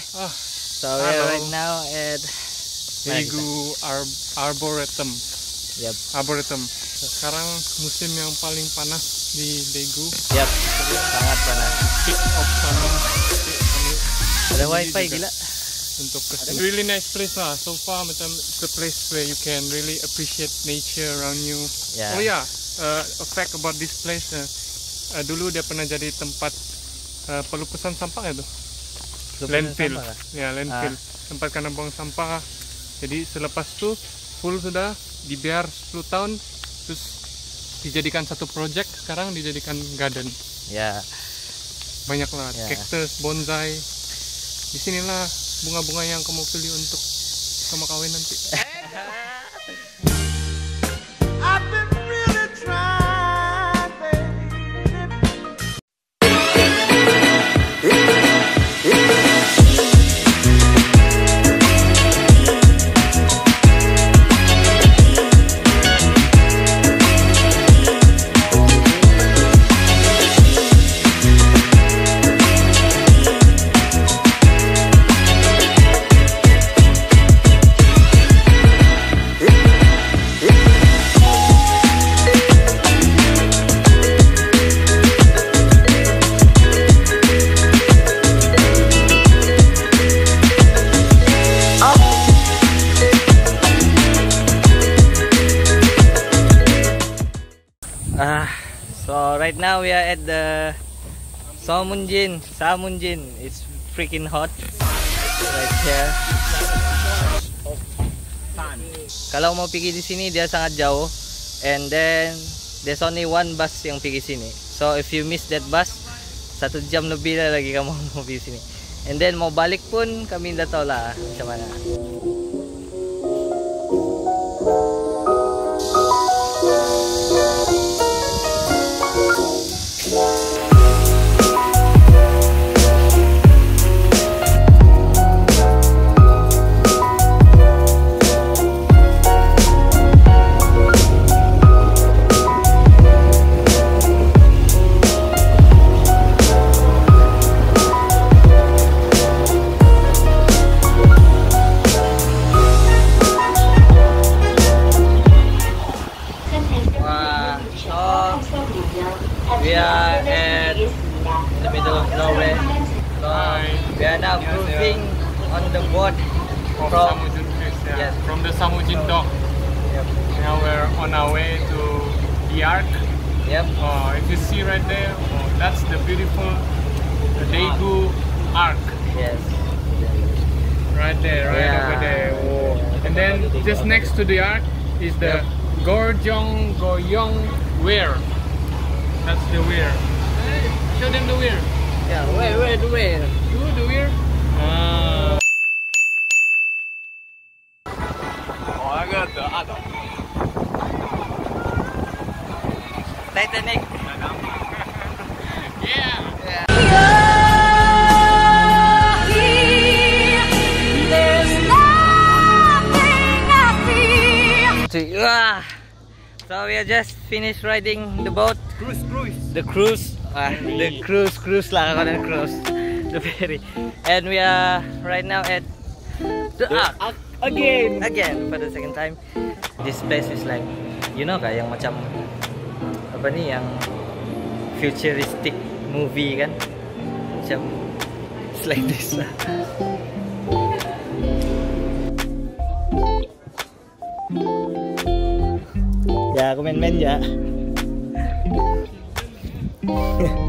So we're right now at Daegu Arboretum. Yep. Arboretum. Sekarang musim yang paling panas di Daegu. Yep. Sangat panas. Peak of summer. Ada wifi gila. Untuk really nice place lah. So far macam the place where you can really appreciate nature around you. Yeah. Oh yeah, a fact about this place. Dulu dia pernah jadi tempat pelupusan sampah itu. Landfill. Ya, landfill. Tempat karena buang sampah. Jadi selepas itu full sudah dibiar 10 tahun, terus dijadikan satu project, sekarang dijadikan garden. Ya. Banyak lah, cactus, bonsai. Disinilah bunga-bunga yang kamu pilih untuk sama kawin nanti. So right now we are at the Samunjin. It's freaking hot right here. Kalau mau pergi di sini dia sangat jauh, and then there's only one bus yang pergi sini. So if you miss that bus, 1 jam lebih lah lagi kamu mau pergi sini. And then mau balik pun kami tidak tahu lah macam mana. We are at the middle of nowhere. So we are now cruising on the boat from From the Samunjin Dock. Yep. Now we're on our way to the Ark. Yep. If you see right there, that's the beautiful Daegu Ark. Yes. Right there, over there. And then just next to the Ark is the Goryong Weir. That's the weir. Hey, show them the weir. Yeah, where the weir? The weir. I got the other. Titanic. Yeah. So we are just finished riding the boat. The cruise lah, cruise. The ferry. And we are right now at the Ark. Again for the second time. This place is like, you know kah, yang macam apa nih, yang futuristic movie kan? Macam it's like this lah. Ya, komen-komen ya.